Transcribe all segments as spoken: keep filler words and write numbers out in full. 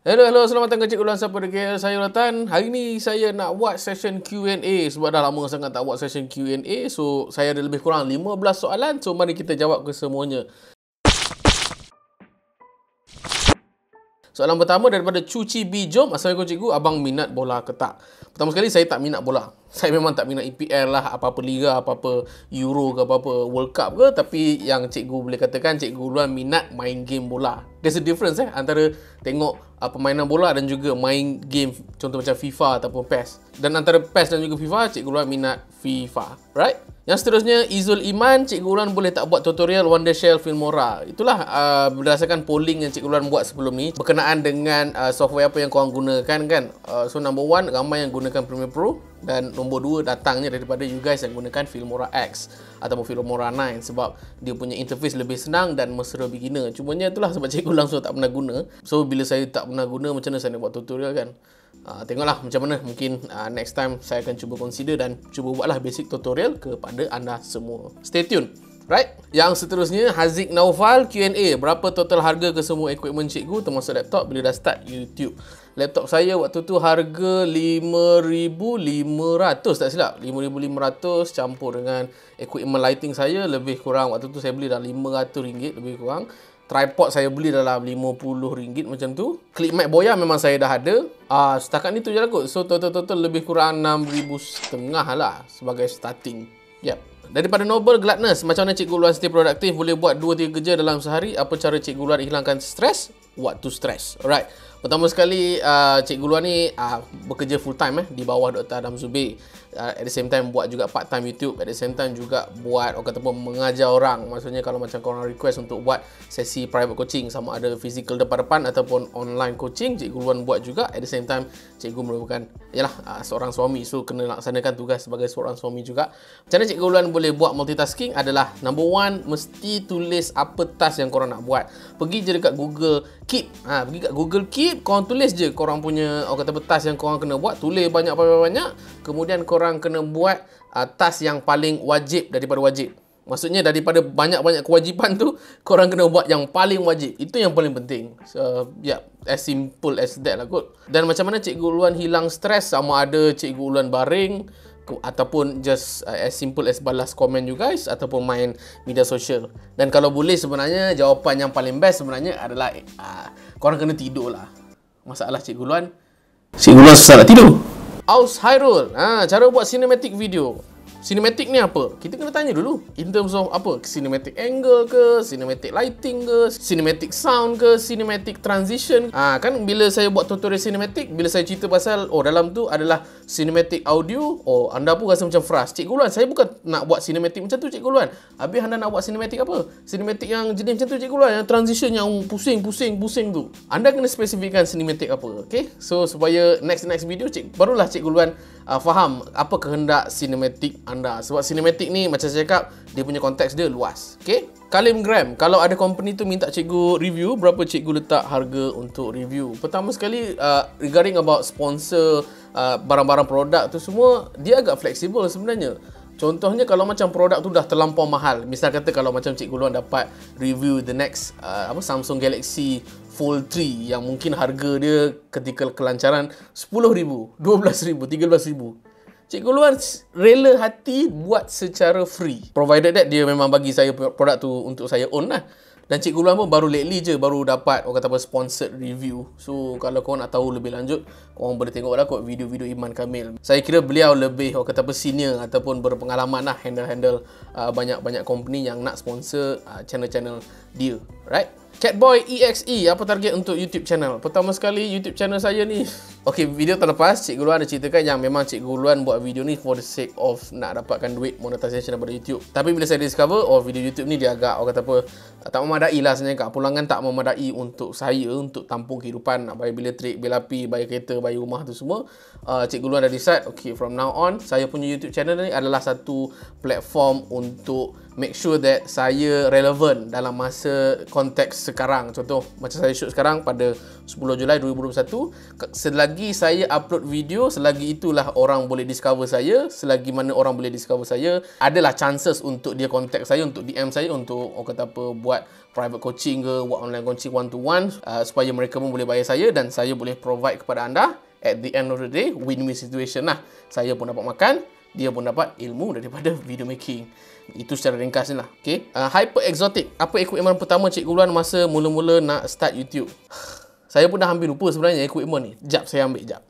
Hello, hello, selamat datang ke Cikgu Luan Siapa Degil. Saya Rotan. Hari ni saya nak buat session Q and A sebab dah lama sangat tak buat session Q and A. So, saya ada lebih kurang lima belas soalan. So, mari kita jawab ke semuanya. Soalan pertama daripada Cuci Bijom. Assalamualaikum cikgu, abang minat bola ke tak? Pertama sekali, saya tak minat bola. Saya memang tak minat E P L lah, apa-apa liga, apa-apa Euro ke apa-apa World Cup ke. Tapi yang cikgu boleh katakan, cikgu Luan minat main game bola. There's a difference eh antara tengok uh, permainan bola dan juga main game contoh macam FIFA ataupun P E S. Dan antara P E S dan juga FIFA, cikgu Luan minat FIFA, right? Yang seterusnya, Izul Iman, cikgu Luan boleh tak buat tutorial Wondershare Filmora? Itulah uh, berdasarkan polling yang cikgu Luan buat sebelum ni berkenaan dengan uh, software apa yang korang gunakan kan. Uh, so number one, ramai yang gunakan Premiere Pro, dan nombor dua, datangnya daripada you guys yang gunakan Filmora X ataupun Filmora sembilan sebab dia punya interface lebih senang dan mesra beginner. Cumanya itulah sebab cikgu langsung tak pernah guna. So bila saya tak pernah guna, macam mana saya nak buat tutorial kan? Uh, tengoklah macam mana. Mungkin uh, next time saya akan cuba consider dan cuba buatlah basic tutorial kepada anda semua. Stay tune. Right? Yang seterusnya, Haziq Naufal, Q and A. Berapa total harga ke semua equipment cikgu termasuk laptop bila dah start YouTube? Laptop saya waktu tu harga lima ribu lima ratus tak silap. lima ribu lima ratus campur dengan equipment lighting saya, lebih kurang waktu tu saya beli dalam lima ratus ringgit lebih kurang. Tripod saya beli dalam lima puluh ringgit macam tu. Clip mic Boya memang saya dah ada. Ah, setakat ni tu je lah kot. So total-total lebih kurang enam ribu setengah lah sebagai starting. Yep. Daripada Noble Gladness, macam mana cikgu Luan stay produktif, boleh buat dua tiga kerja dalam sehari? Apa cara cikgu Luan hilangkan stres? What to stress? Alright. Pertama sekali, uh, cikgu Luan ni uh, bekerja full time eh, di bawah Doktor Adam Zubir. Uh, at the same time buat juga part time YouTube. At the same time juga buat, orang kata pun mengajar orang. Maksudnya kalau macam korang request untuk buat sesi private coaching, sama ada physical depan-depan ataupun online coaching, cikgu Luan buat juga. At the same time, cikgu merupakan yalah, uh, seorang suami. So kena laksanakan tugas sebagai seorang suami juga. Macam mana cikgu Luan boleh buat multitasking adalah number one, mesti tulis apa task yang korang nak buat. Pergi je dekat Google Keep. Ha, pergi kat Google Keep, korang tulis je korang punya, orang kata task yang korang kena buat. Tulis banyak-banyak. Kemudian korang kena buat uh, task yang paling wajib daripada wajib. Maksudnya daripada banyak-banyak kewajipan tu, korang kena buat yang paling wajib. Itu yang paling penting. So, yeah, as simple as that lah kot. Dan macam mana cikgu Luan hilang stres, sama ada cikgu Luan baring ataupun just uh, as simple as balas komen you guys ataupun main media sosial. Dan kalau boleh sebenarnya jawapan yang paling best sebenarnya adalah uh, korang kena tidur lah. Masalah cikgu Luan, cikgu Luan susah nak tidur. Aus Hairul, ha, cara buat cinematic video. Cinematic ni apa? Kita kena tanya dulu. In terms of apa? Cinematic angle ke? Cinematic lighting ke? Cinematic sound ke? Cinematic transition? Ah, kan bila saya buat tutorial cinematic, bila saya cerita pasal, oh dalam tu adalah cinematic audio, oh anda pun rasa macam frust. Cikgu Luan, saya bukan nak buat cinematic macam tu Cikgu Luan. Habis anda nak buat cinematic apa? Cinematic yang jenis macam tu Cikgu Luan, yang transition yang pusing-pusing-pusing tu. Anda kena spesifikkan cinematic apa, okay? So supaya next-next video, cik, barulah Cikgu Luan uh, faham apa kehendak cinematic anda. Sebab cinematic ni macam saya cakap, dia punya konteks dia luas. Okay? Kalim Gram, kalau ada company tu minta cikgu review, berapa cikgu letak harga untuk review? Pertama sekali, uh, regarding about sponsor uh, barang-barang produk tu semua, dia agak fleksibel sebenarnya. Contohnya kalau macam produk tu dah terlampau mahal, misal kata kalau macam cikgu Luan dapat review the next uh, apa Samsung Galaxy Fold three yang mungkin harga dia ketika kelancaran sepuluh ribu, dua belas ribu, tiga belas ribu. Cikgu Luan rela hati buat secara free, provided that dia memang bagi saya produk tu untuk saya own lah. Dan Cikgu Luan pun baru lately je baru dapat, orang kata apa, sponsored review. So kalau korang nak tahu lebih lanjut, korang boleh tengok lah kot video-video Iman Kamil. Saya kira beliau lebih, orang kata apa, senior ataupun berpengalaman lah handle-handle uh, banyak-banyak company yang nak sponsor uh, channel-channel dia, right? Catboy E X E, apa target untuk YouTube channel? Pertama sekali, YouTube channel saya ni, okay, video terlepas Cikgu Luan ada ceritakan yang memang Cikgu Luan buat video ni for the sake of nak dapatkan duit monetization daripada YouTube. Tapi bila saya discover, oh video YouTube ni dia agak, orang kata apa, tak memadai lah sebenarnya. Pulangan tak memadai untuk saya, untuk tampung kehidupan, nak bayar bil elektrik, bil api, bayar kereta, bayar rumah tu semua. uh, Cikgu Luan dah decide, okay, from now on, saya punya YouTube channel ni adalah satu platform untuk make sure that saya relevant dalam masa konteks sekarang. Contoh macam saya shoot sekarang pada sepuluh Julai dua ribu dua puluh satu, selagi saya upload video, selagi itulah orang boleh discover saya. Selagi mana orang boleh discover saya, adalah chances untuk dia contact saya, untuk D M saya, untuk orang kata apa, buat private coaching ke, buat online coaching one to one, uh, supaya mereka pun boleh bayar saya dan saya boleh provide kepada anda. At the end of the day, win-win situation lah. Saya pun dapat makan, dia pun dapat ilmu daripada video making. Itu secara ringkas ni lah. Okay. Uh, hyper exotic. Apa equipment pertama Cikgu Luan masa mula-mula nak start YouTube? Saya pun dah hampir lupa sebenarnya equipment ni. Jap, saya ambil jap.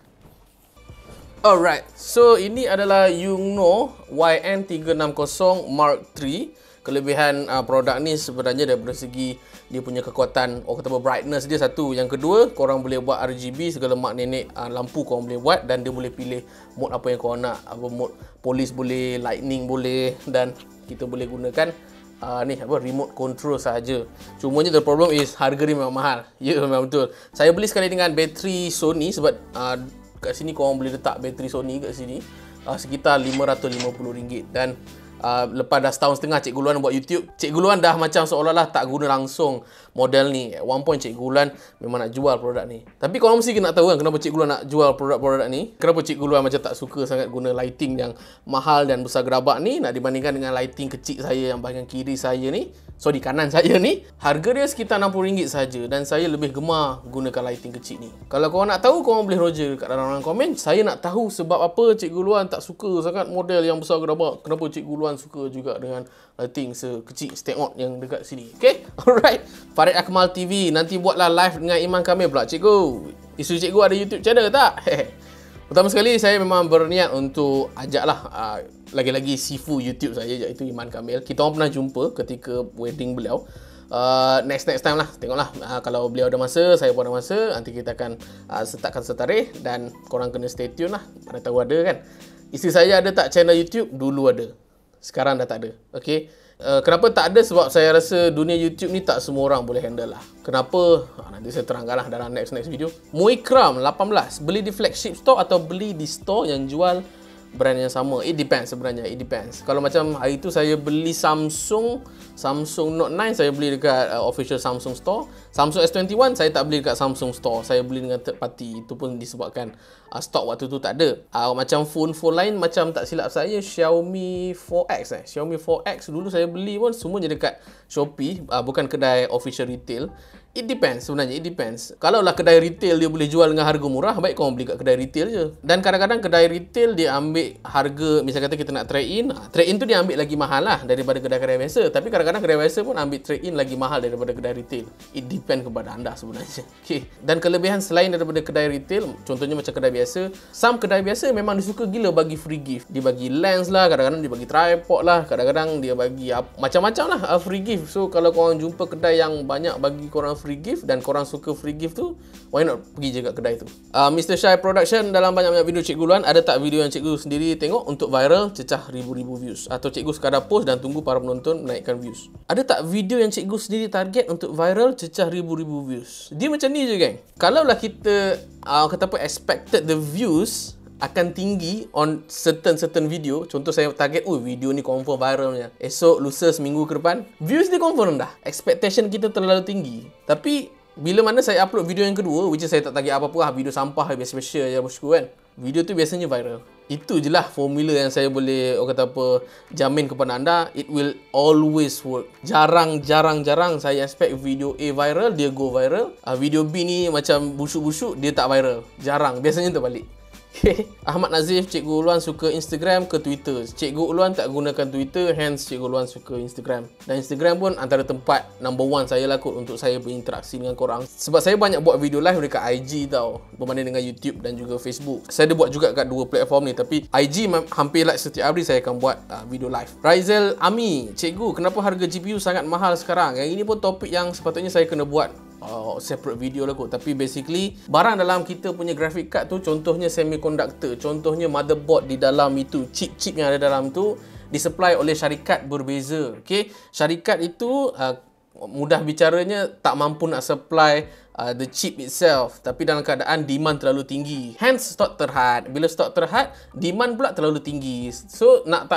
Alright. So, ini adalah Yungno Y N tiga enam kosong Mark three. Kelebihan uh, produk ni sebenarnya daripada segi dia punya kekuatan, orang kata apa, brightness dia satu. Yang kedua, korang boleh buat R G B, segala mak nenek uh, lampu korang boleh buat, dan dia boleh pilih mode apa yang korang nak. Apa mode police boleh, lightning boleh, dan kita boleh gunakan uh, ni apa, remote control saja. Cumanya the problem is harga dia memang mahal. Ya, memang betul. Saya beli sekali dengan bateri Sony sebab uh, kat sini korang boleh letak bateri Sony kat sini uh, sekitar lima ratus lima puluh ringgit. Dan Uh, lepas dah setahun setengah Cikgu Luan buat YouTube, Cikgu Luan dah macam seolah-olah tak guna langsung model ni. At one point Cikgu Luan memang nak jual produk ni. Tapi korang mesti nak tahu kan kenapa Cikgu Luan nak jual produk-produk ni. Kenapa Cikgu Luan macam tak suka sangat guna lighting yang mahal dan besar gerabak ni, nak dibandingkan dengan lighting kecil saya yang bahagian kiri saya ni, sorry, kanan saya ni. Harga dia sekitar enam puluh ringgit saja, dan saya lebih gemar gunakan lighting kecil ni. Kalau korang nak tahu, korang boleh roger kat dalam komen. Saya nak tahu sebab apa Cikgu Luan tak suka sangat model yang besar gerabak. Kenapa Cikgu Luan suka juga dengan lighting sekecil stand-out yang dekat sini. Okay? Alright. Farid Akmal T V. Nanti buatlah live dengan Iman Kamil pula. Cikgu, isu cikgu ada YouTube channel tak? Pertama sekali, saya memang berniat untuk ajaklah uh, lagi-lagi sifu YouTube saya, iaitu Iman Kamil. Kita orang pernah jumpa ketika wedding beliau. Uh, next next time lah, tengoklah uh, kalau beliau ada masa, saya pun ada masa, nanti kita akan uh, setakkan setarikh, dan korang kena stay tune lah. Mana tahu ada kan. Isteri saya ada tak channel YouTube? Dulu ada, sekarang dah tak ada. Okay. Uh, kenapa tak ada? Sebab saya rasa dunia YouTube ni tak semua orang boleh handle lah. Kenapa? Ha, nanti saya terangkan lah dalam next next video. Muikram lapan belas, beli di flagship store atau beli di store yang jual brand yang sama? It depends sebenarnya. It depends. Kalau macam hari tu saya beli Samsung Samsung Note nine, saya beli dekat uh, official Samsung store. Samsung S dua puluh satu saya tak beli dekat Samsung store, saya beli dengan third party. Itu pun disebabkan uh, stok waktu tu tak ada. Uh, macam phone-phone lain, macam tak silap saya Xiaomi four X eh. Xiaomi four X dulu saya beli pun semuanya dekat Shopee, uh, bukan kedai official retail. It depends sebenarnya, it depends. Kalau lah kedai retail dia boleh jual dengan harga murah, baik korang beli kat kedai retail je. Dan kadang-kadang kedai retail dia ambil harga, misalnya kata kita nak trade in, trade in tu dia ambil lagi mahal lah daripada kedai-kedai biasa. Tapi kadang-kadang kedai biasa pun ambil trade in lagi mahal daripada kedai retail. It depend kepada anda sebenarnya. Okay. Dan kelebihan selain daripada kedai retail, contohnya macam kedai biasa, some kedai biasa memang dia suka gila bagi free gift. Dia bagi lens lah, kadang-kadang dia bagi tripod lah, kadang-kadang dia bagi macam-macam lah uh, free gift. So kalau korang jumpa kedai yang banyak bagi korang free gift dan korang suka free gift tu, why not pergi je kat kedai tu. uh, Mister Shai Production, dalam banyak-banyak video Cikgu Luan, ada tak video yang Cikgu sendiri tengok untuk viral cecah ribu-ribu views, atau Cikgu sekadar post dan tunggu para penonton menaikkan views? Ada tak video yang Cikgu sendiri target untuk viral cecah ribu-ribu views? Dia macam ni je geng. Kalau lah kita uh, kata apa, expected the views akan tinggi on certain certain video. Contoh saya target, oh video ni confirm viralnya, esok, lusa, seminggu ke depan views dia confirm dah. Expectation kita terlalu tinggi. Tapi bila mana saya upload video yang kedua, which is saya tak target apa-apa lah, video sampah biasa-biasa je bosku kan, video tu biasanya viral. Itu je lah formula yang saya boleh, orang kata apa, jamin kepada anda. It will always work. Jarang-jarang-jarang saya expect video A viral, dia go viral. uh, Video B ni macam busuk-busuk, dia tak viral. Jarang, biasanya terbalik. Okay. Ahmad Nazif, Cikgu Luan suka Instagram ke Twitter? Cikgu Luan tak gunakan Twitter, hence Cikgu Luan suka Instagram. Dan Instagram pun antara tempat number one saya lah kot untuk saya berinteraksi dengan korang. Sebab saya banyak buat video live dekat I G tau, berbanding dengan YouTube dan juga Facebook. Saya ada buat juga kat dua platform ni, tapi I G hampir like setiap hari saya akan buat uh, video live. Raizal Ami, Cikgu, kenapa harga G P U sangat mahal sekarang? Yang ini pun topik yang sepatutnya saya kena buat Uh, separate video lah kot. Tapi basically barang dalam kita punya graphic card tu, contohnya semiconductor, contohnya motherboard di dalam itu, chip-chip yang ada dalam tu disupply oleh syarikat berbeza. Okay? Syarikat itu uh, mudah bicaranya tak mampu nak supply uh, the chip itself, tapi dalam keadaan demand terlalu tinggi, hence stok terhad. Bila stok terhad, demand pula terlalu tinggi. So nak tak nak,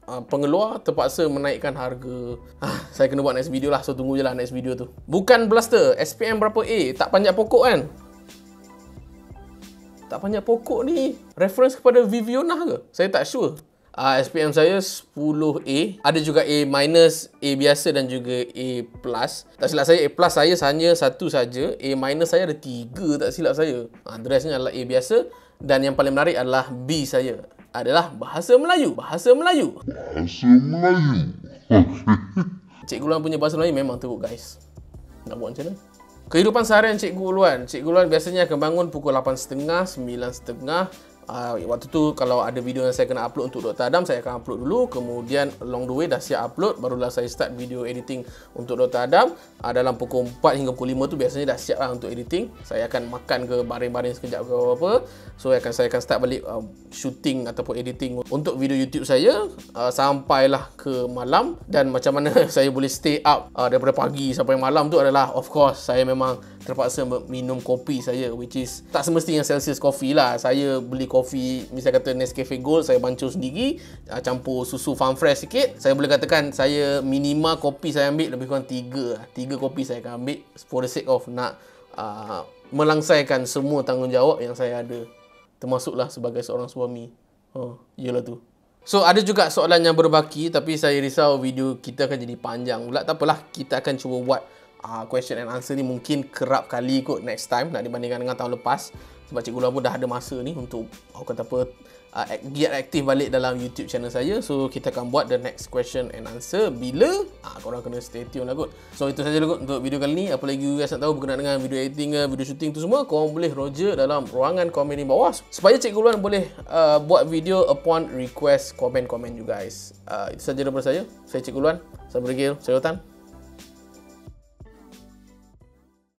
uh, pengeluar terpaksa menaikkan harga. Ah, saya kena buat next video lah. So tunggu je lah next video tu. Bukan blaster. S P M berapa A? Tak panjat pokok kan? Tak panjat pokok ni reference kepada Viviona ke? Saya tak sure. Uh, S P M saya sepuluh A. Ada juga A minus, A biasa dan juga A plus. Tak silap saya, A plus saya hanya satu saja. A minus saya ada tiga, tak silap saya. Uh, the restnya adalah A biasa. Dan yang paling menarik adalah B saya adalah Bahasa Melayu. Bahasa Melayu. Bahasa Melayu. Cikgu Luan punya Bahasa Melayu memang teruk guys. Nak buat macam mana? Kehidupan seharian Cikgu Luan. Cikgu Luan biasanya akan bangun pukul lapan tiga puluh, sembilan tiga puluh. Uh, waktu tu kalau ada video yang saya kena upload untuk Doktor Adam, saya akan upload dulu. Kemudian along the way dah siap upload, barulah saya start video editing untuk Doktor Adam. uh, Dalam pukul empat hingga pukul lima tu biasanya dah siap lah untuk editing. Saya akan makan ke baring-baring sekejap ke apa. So akan saya akan start balik uh, shooting ataupun editing untuk video YouTube saya uh, sampailah ke malam. Dan macam mana saya boleh stay up uh, daripada pagi sampai malam tu adalah, of course, saya memang terpaksa minum kopi saya, which is tak semestinya Celsius Coffee lah. Saya beli kopi, misalnya kata Nescafe Gold, saya bancur sendiri, uh, campur susu farm fresh sikit. Saya boleh katakan saya minima kopi saya ambil lebih kurang tiga tiga kopi saya akan ambil for the sake of nak uh, melangsaikan semua tanggungjawab yang saya ada, termasuklah sebagai seorang suami. Oh, iyalah tu. So ada juga soalan yang berbaki, tapi saya risau video kita akan jadi panjang pula. Tak apalah, kita akan cuba buat Uh, question and answer ni mungkin kerap kali kot next time nak dibandingkan dengan tahun lepas. Sebab Cikgu Luan pun dah ada masa ni untuk, aku kata apa, uh, giat aktif balik dalam YouTube channel saya. So kita akan buat the next question and answer bila uh, korang kena stay tune lah kot. So itu saja lah kot untuk video kali ni. Apa lagi you guys nak tahu berkenaan dengan video editing ke, video shooting tu semua, korang boleh roger dalam ruangan komen di bawah supaya Cikgu Luan boleh uh, buat video upon request komen-komen you guys. uh, Itu saja daripada saya. Saya Cikgu Luan. Saya Bergil. Saya Rotan.